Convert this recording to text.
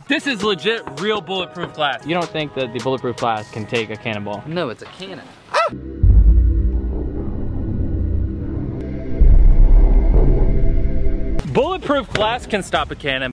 This is legit real bulletproof glass. You don't think that the bulletproof glass can take a cannonball? No, it's a cannon. Bulletproof glass can stop a cannon,